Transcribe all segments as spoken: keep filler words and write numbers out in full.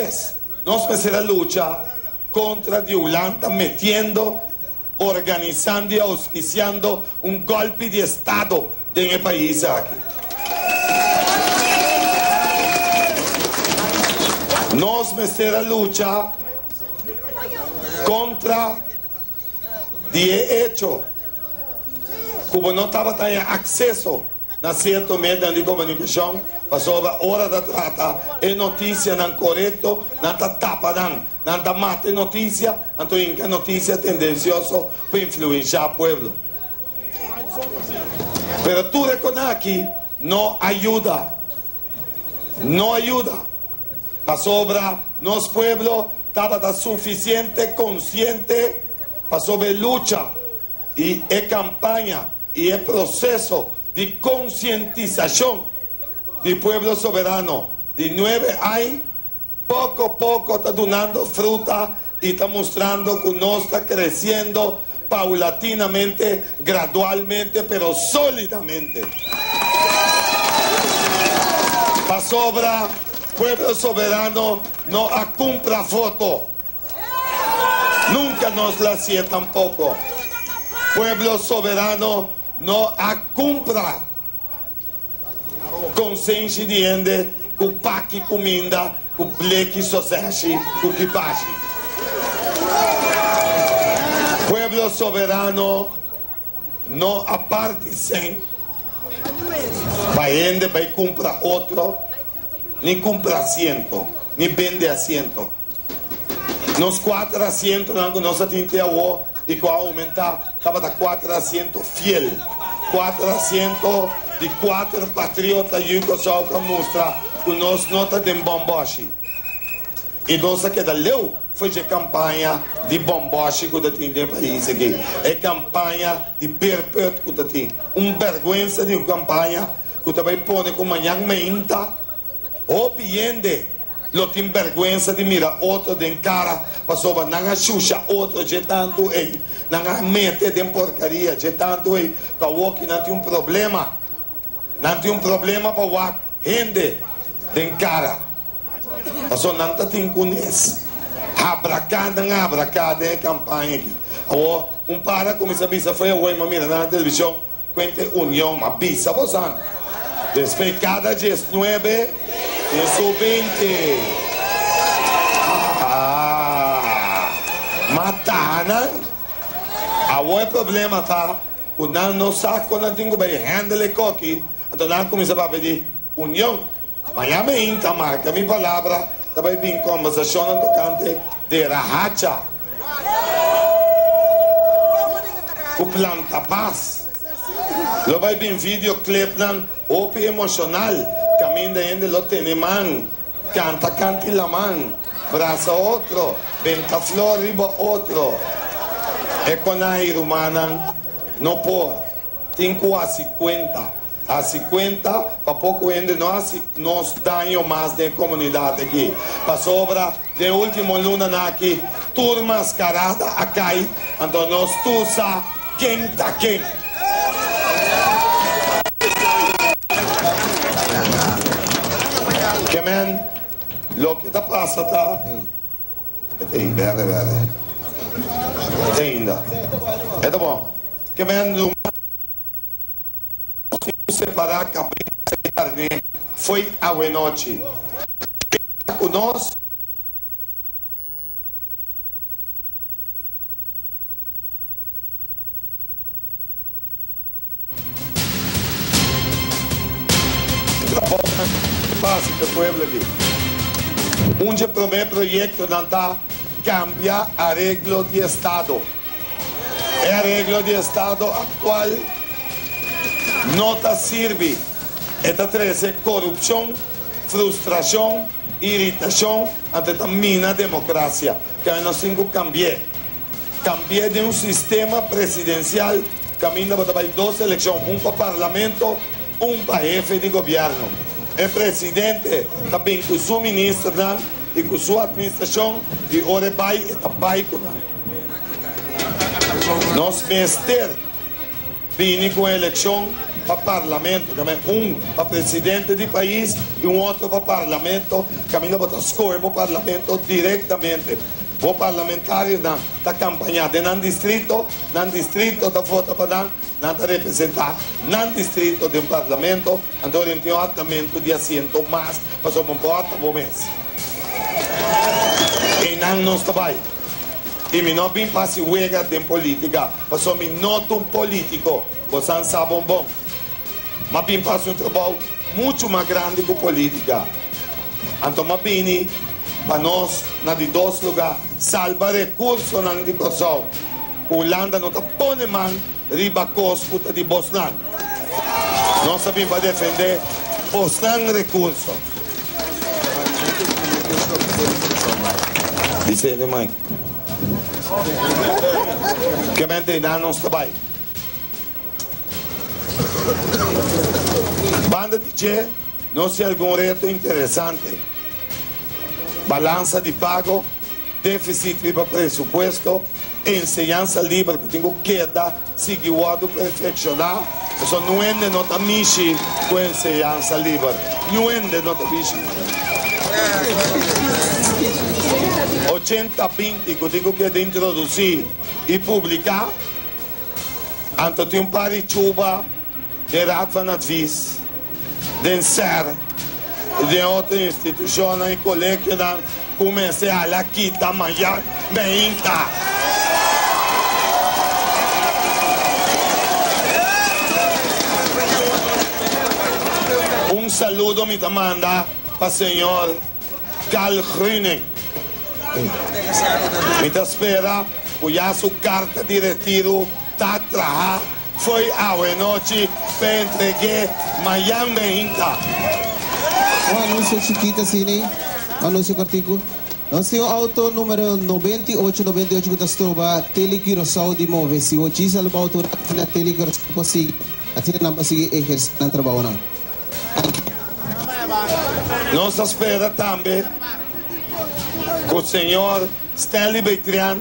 vez nos hacer la lucha contra Yolanda metiendo, organizando y auspiciando un golpe de Estado en el país aquí. Nos hacer la lucha contra de hecho como no estaba teniendo acceso a ciertos medios de comunicación pasó a hora de trata es noticia no correcto no está tapa no está mate noticia entonces es noticia tendencioso para influenciar al pueblo, pero tú reconoces aquí no ayuda no ayuda para sobra nos pueblo estaba suficiente consciente para sobre lucha y es campaña y es proceso de concientización del pueblo soberano. De nueve hay, poco a poco está donando fruta y está mostrando que no está creciendo paulatinamente, gradualmente, pero sólidamente. Para sobra, pueblo soberano no a compra foto. Nunca nos la hacía tampoco. Pueblo soberano no a compra consciência de ende com paqui comida com bleque soseshi com kipashi. Pueblo soberano no aparte sem vai ende vai comprar outro ni compra asiento ni vende asiento. Nos quatro asientos que nós atingimos e que aumentar, estava da quatro asientos fiel. Quatro asientos de quatro patriotas e que só que mostra que nós não está de bomboche. E nós que da leu foi de campanha de bomboche que da tem no país aqui. É campanha de perpétuo que da tem. Uma vergonha de campanha que também põe com manhã meinta. Ou piende. Lo tem vergüenza de mirar outro de cara, passou para não chucha outro de tanto ei, não mete de porcaria de tanto ei, para o que não tem um problema, não tem um problema para o gente de cara, passou não tem conhece, abracada não abracada é campanha aqui, o um para como se avisa foi o uma mira na televisão, quente união uma bisa você, después cada diecinueve Eso veinte. Ah, matana. Agora o problema tá, o não não saco não tem que vai handle coque, então não começa a pedir união. Amanhã me inta marca minha palavra, também vem conversação no tocante de rahacha. O planta paz. Lo vai vir videoclip nan, opi emocional. Camino de gente lo tiene man, canta, canta y la man, braza otro, venta flor riba otro. Es con la humana, no por, cinco a cincuenta, a cincuenta, para poco gente no hace, nos daño más de comunidad aquí. Para sobra de último luna aquí, tur mascarada acá, entonces nos tusa, quien está quien. Que men, lo que está pasa está aí, verde, verde. Ainda. É tá bom. Que men, no separar capim e carne foi a noite. Conosco fácil para o pueblo aqui. Um de primeiro projeto não está cambiar arreglo de Estado. O arreglo de Estado atual não está serve. Esta traz corrupção, frustração, irritação, até também a democracia. Que nós temos que cambiar. Cambiar de um sistema presidencial, caminha para duas eleições, um para parlamento, um para jefe de governo. O presidente também com seu ministro e com sua administração e ora vai está vai com nós mestre vini com a eleição para parlamento, um para presidente do país e um outro para parlamento, caminha para escolher para o parlamento diretamente. O parlamentário na da campanha de nan distrito, nan distrito da vota para dan, nan da representar nan distrito do parlamento, então ele tem um atamento de assento mais para só um porta por mês. E nan não está bem. E me não vim para se huega de política, mas só me noto um político, você não sabe um bom. Mas vim para um trabalho muito mais grande que política. Então, mas vim para nós, na de dois lugares, salvar recursos na educação. Holanda não está pondo mão riba cosco de Bosnan. Nós sabemos para defender Bosnan recursos. Dice ele, mãe. Que mente não não está bem. Banda de Che, não se algum reto interessante. Balança de pago, déficit para presupuesto, enseñanza livre que tenho queda, seguir o perfeccionar. Isso não é de nota michi com enseñanza livre. Não é de nota michi. oitenta vinte que tenho que introduzir e publicar. Anto tem um par de chuva de Raad van Advies, de N S E R, de outra instituição e colégio que comecei a lá quita amanhã, bem tá. Um saludo me manda para o senhor Carl Grüning. Me espera, cuja sua carta de retiro está atrás. Foi a noite para entregar Miami Inca. Um anúncio chiquito assim, né? Um anúncio cortico. Nós temos o auto número noventa e oito noventa e oito que está para Telequirosau de Move. Se você diz algo auto na Telequirosau, pode assim não pode exercer no trabalho não. Nós espera também que o senhor Stanley Bertrand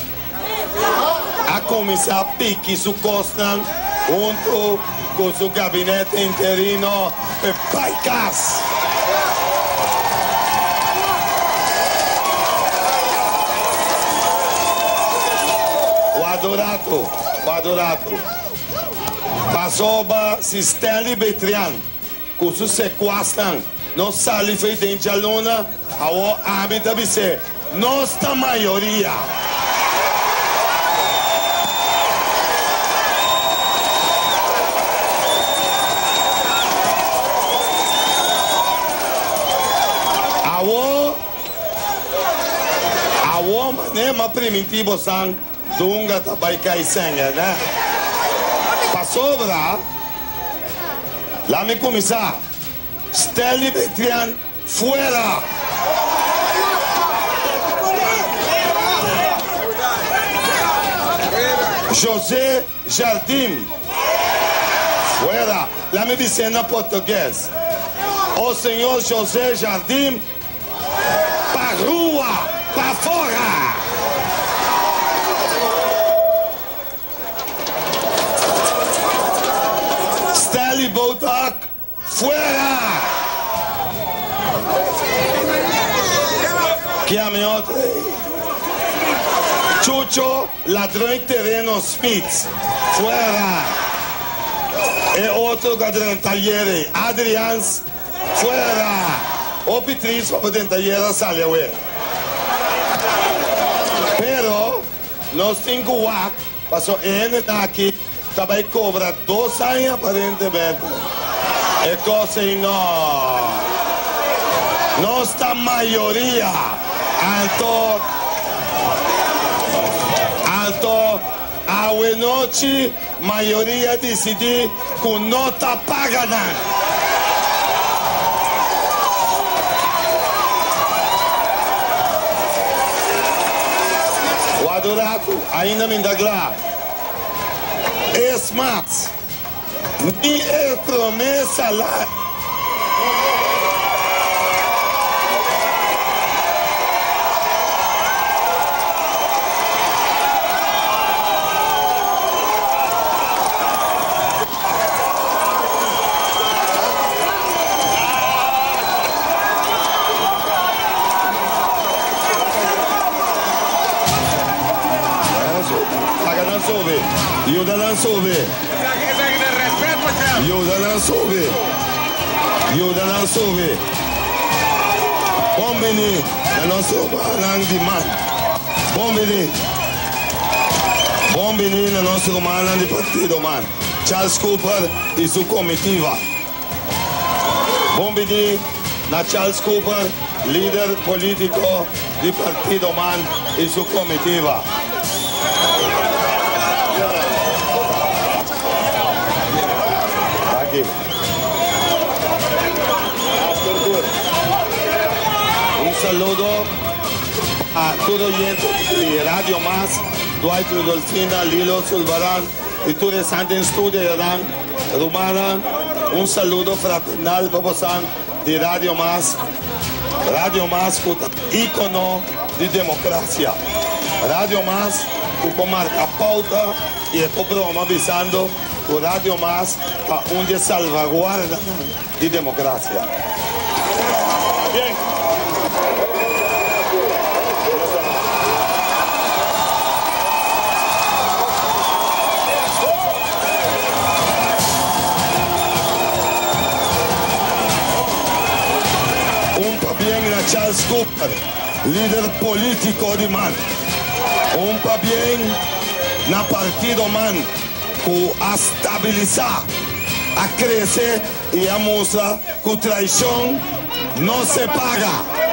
a começar a pique su costa junto com seu gabinete interino de Paicas. O adorato, o adorato. Passou para Stanley Bertrand com seu sequestro. Não sale feito a luna, a hábito de ser nossa maioria. A maneira primitiva sang dunga tabay kay senga, né? Passou para lá me começar. Stanley Bertrand fuera. José Jardim fuera. Lá me dizem na português. O senhor José Jardim para rua, para fora. Stanley Botak fuera. Que a minha outra Chucho ladrão terreno Smith fuera. E outro ladrão talhere Adrians fuera. O Pitris para poder talher sale away. Pero nós temos o A passou N aqui também cobra dois anos aparentemente. É coisa não. Nossa maioria alto alto a noite maioria decidir com nota pagada. O adorado ainda me dá lá. Smart, ni é promessa lá. Ayúdala a subir. Ayúdala a subir. Ayúdala a subir. Bombini, la nostra umana di man. Bombini. Bombini, la nostra umana di partito man. Charles Cooper e sua comitiva. Bombini, na Charles Cooper, leader politico di partito man e sua comitiva. Aqui. Un saludo a todo oyente de Radio Más, Dwight Rudolfina, Lilo Zulbarán y todo el Santo Estudio Irán, Rumana. Un saludo fraternal, Bobosan, de Radio Más. Radio Más, ícono de democracia. Radio Más, que marca pauta y el programa avisando que Radio Más para un de salvaguarda de democracia. Bien. Un pa bien a Charles Cooper, líder político de man. Un pa bien na partido man que a estabilizar, a crecer y a mostrar que traición no se paga.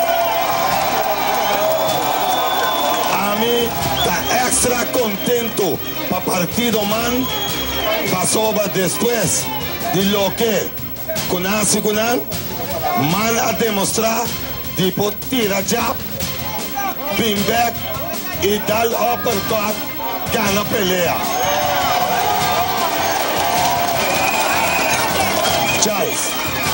A mí está extra contento para partido man pasó después de lo que con Asicunan man a demostrar de tirar jab, pin back y dar uppercut, gana pelea. Charles.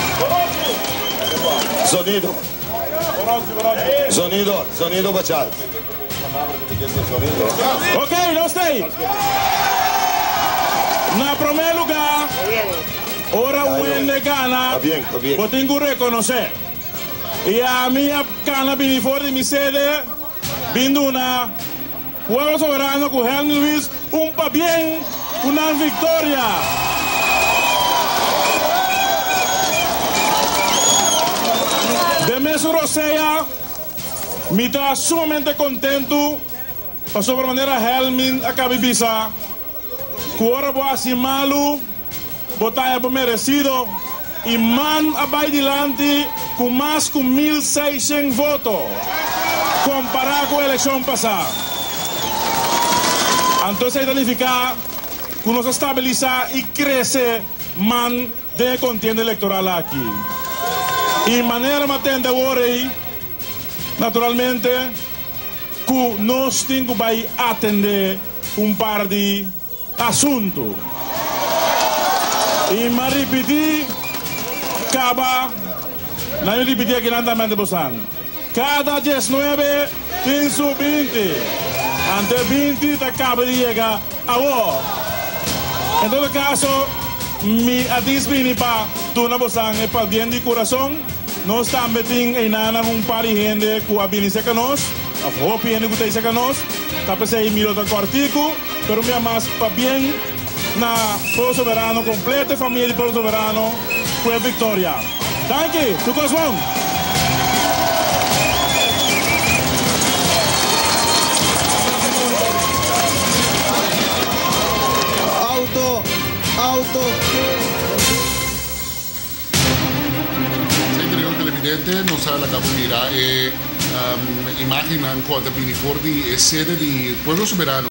Sonido. Sonido, sonido para Charles. Ok, no stay. Na primer lugar, ahora Wende gana. Está bien, está bien. Yo tengo que reconocer. Y a mí, gana vini fuera de mi sede, vindo una Pueblo Soberano con Helmi Luis, un pa bien, una victoria. De Meso Rosea, me está sumamente contento, para sobremanera Helmin a Cabibisa, que ahora voy a hacer malo, botar por merecido, y man a adelante con más de mil seiscientos votos, comparado con la elección pasada. Entonces identificar que nos estabiliza y crece man de contienda electoral aquí. Y manera matente ahora, naturalmente, que nos tengo que atender un par de asuntos. Y me repetí, acaba, no me repetí aquí en Bosan. Cada diecinueve, tiene su veinte. Ante veinte te acaba de llegar a vos. En todo caso, mi adisbini para tu Bosan es para bien de corazón. No están metiendo en nada un par de gente que ha venido a nos, a favor de gente que está a nos, está pensando en mi otro artículo, pero me más para bien na Pueblo Soberano, completa familia de Pueblo Soberano, fue victoria. Thank you, tu corazón. Auto, auto. Non sa la comunità e um, immagina quando Pinifordi è sede di Pueblo Soberano.